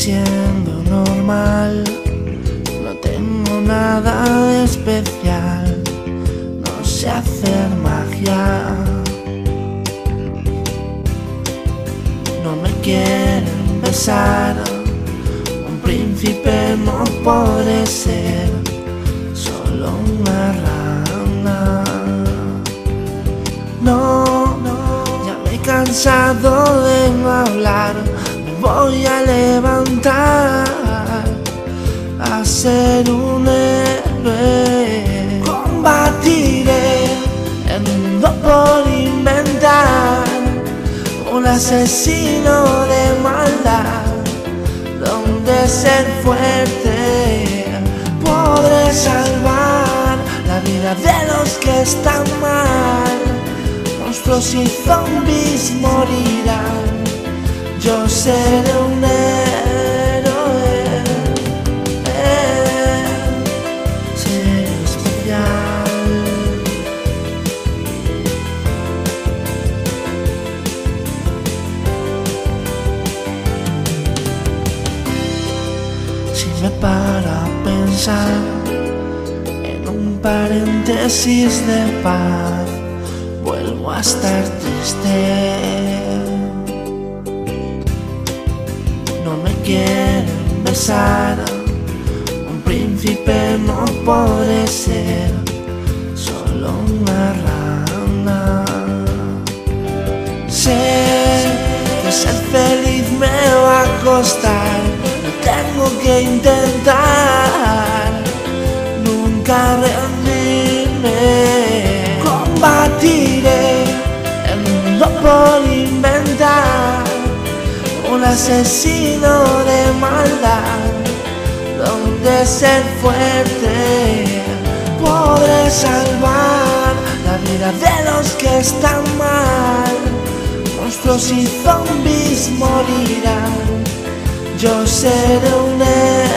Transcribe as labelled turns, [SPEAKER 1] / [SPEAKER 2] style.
[SPEAKER 1] siendo normal, no tengo nada especial, no sé hacer magia. No me quieren besar, un príncipe no podré ser, solo una rana. No, ya me he cansado de no hablar, me voy a levantar a ser un héroe. Combatiré el mundo por inventar un asesino de maldad, donde ser fuerte podré salvar la vida de los que están mal. Monstruos y zombies morirán, yo seré un héroe, seré especial. Si me paro a pensar en un paréntesis de paz, vuelvo a estar triste. No me quieren besar, un príncipe no podré ser, solo una rana. Sé que ser feliz me va a costar, lo tengo que intentar, nunca rendirme. Combatiré el mundo por inventar un asesino de maldad, donde ser fuerte podré salvar la vida de los que están mal. Monstruos y zombies morirán, yo seré un héroe.